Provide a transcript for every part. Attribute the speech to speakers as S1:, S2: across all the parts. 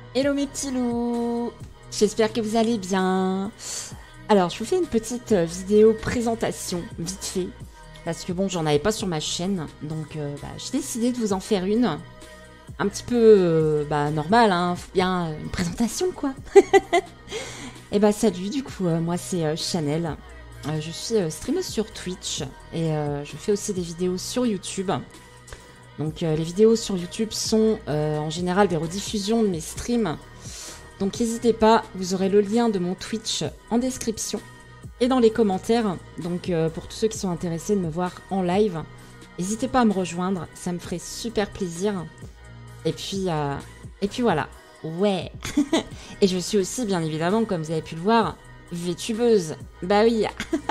S1: Hello mes petits loups, j'espère que vous allez bien. Alors je vous fais une petite vidéo présentation vite fait, parce que bon j'en avais pas sur ma chaîne, donc j'ai décidé de vous en faire une, un petit peu normale, hein, faut bien une présentation quoi. Et salut, du coup moi c'est Chanel, je suis streameuse sur Twitch et je fais aussi des vidéos sur YouTube. Donc les vidéos sur YouTube sont en général des rediffusions de mes streams. Donc n'hésitez pas, vous aurez le lien de mon Twitch en description et dans les commentaires. Donc pour tous ceux qui sont intéressés de me voir en live, n'hésitez pas à me rejoindre, ça me ferait super plaisir. Et puis voilà, ouais. Et je suis aussi bien évidemment, comme vous avez pu le voir, VTubeuse. Bah oui.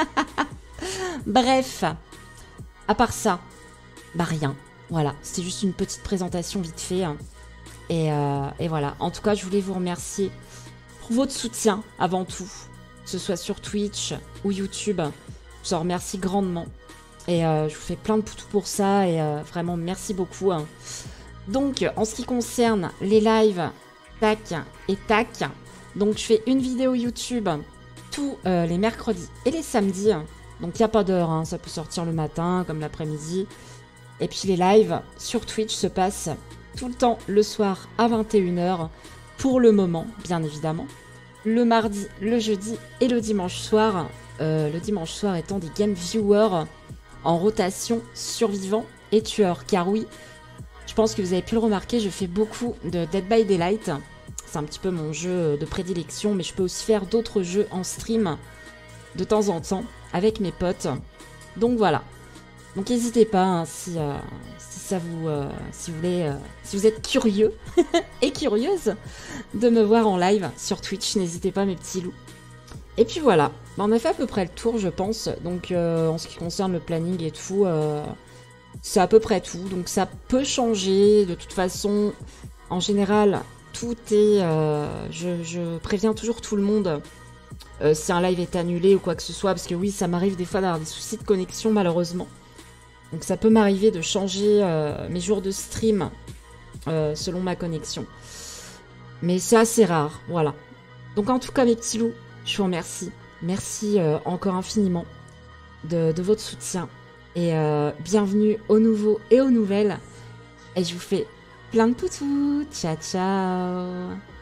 S1: Bref, à part ça, rien. Voilà, c'était juste une petite présentation vite fait. Et voilà, en tout cas, je voulais vous remercier pour votre soutien avant tout, que ce soit sur Twitch ou YouTube. Je vous en remercie grandement. Et je vous fais plein de poutous pour ça. Et vraiment, merci beaucoup. Donc, en ce qui concerne les lives, tac et tac. Donc, je fais une vidéo YouTube tous les mercredis et les samedis. Donc, il n'y a pas d'heure, hein, ça peut sortir le matin comme l'après-midi. Et puis les lives sur Twitch se passent tout le temps le soir à 21h, pour le moment, bien évidemment. Le mardi, le jeudi et le dimanche soir. Le dimanche soir étant des game viewers en rotation survivants et tueurs. Car oui, je pense que vous avez pu le remarquer, je fais beaucoup de Dead by Daylight. C'est un petit peu mon jeu de prédilection, mais je peux aussi faire d'autres jeux en stream de temps en temps avec mes potes. Donc voilà. Donc n'hésitez pas hein, si ça vous, si vous voulez, si vous êtes curieux et curieuse de me voir en live sur Twitch, n'hésitez pas mes petits loups. Et puis voilà, on a fait à peu près le tour je pense. Donc en ce qui concerne le planning et tout, c'est à peu près tout. Donc ça peut changer de toute façon. En général, tout est, je préviens toujours tout le monde. Si un live est annulé ou quoi que ce soit, parce que oui, ça m'arrive des fois d'avoir des soucis de connexion malheureusement. Donc ça peut m'arriver de changer mes jours de stream selon ma connexion. Mais c'est assez rare, voilà. Donc en tout cas mes petits loups, je vous remercie. Merci encore infiniment de votre soutien. Et bienvenue aux nouveaux et aux nouvelles. Et je vous fais plein de poutous. Ciao ciao.